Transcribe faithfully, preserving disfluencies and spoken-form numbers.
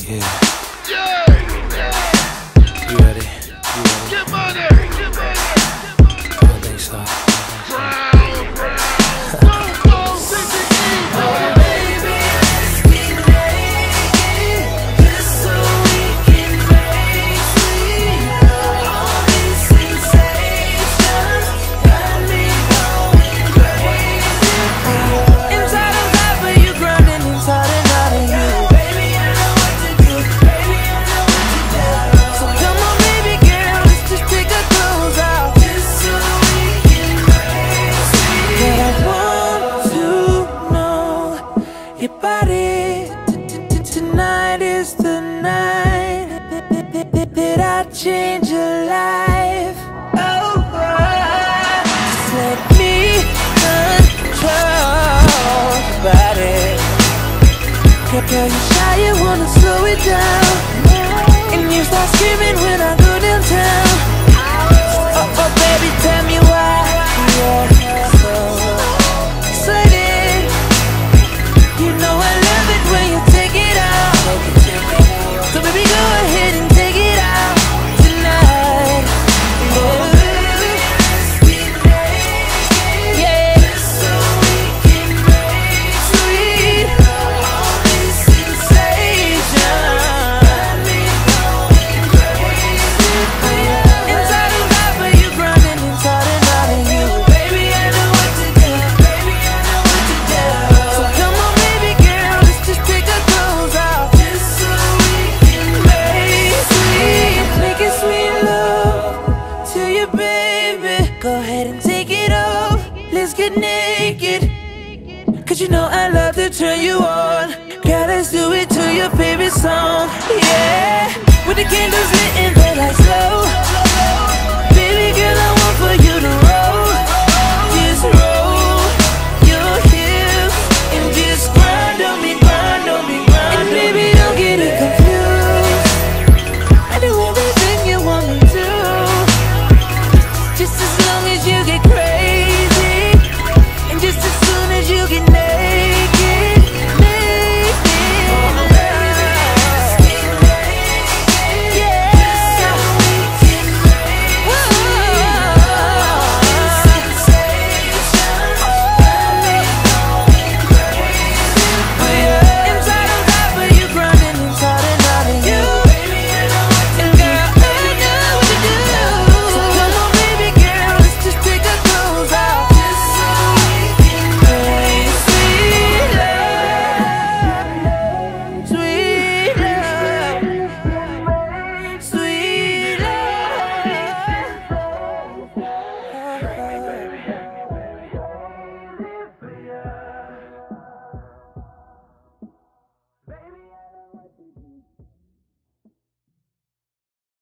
Yeah. Yeah. You ready? You ready? Get money. Get money. I don't think so. Brown, brown. Go, go, C C E. Oh baby, let's get naked, just so we can make sweet love. All these sensations got me going crazy. Inside I'm out, but you grinding inside and out of you. Baby, I know what to do. Baby, I know what to do. So come on, baby girl, let's just take our clothes off, just so we can make sweet love. But I want to know your body. Tonight is the night that I change your life. Oh, just let me control your body. Girl, you shy, you wanna slow it down, and you start screaming when I go downtown. Oh, oh baby, tell me why you're so excited. You know I love it when you take it out. So baby, go ahead and take it out tonight. Yeah, yeah. So we can make sweet all these sensations. Got me going crazy. Inside and out, but you grinding inside and out of you. Baby, I know what to do. Baby, I know what to do. So come on, baby girl, let's just take our clothes off, just so we can make sweet, make it sweet love to you, baby. Go ahead and take it off. Let's get naked, cause you know I love to turn you on. Girl, let's do it to your favorite song. Yeah, with the candles lit and the lights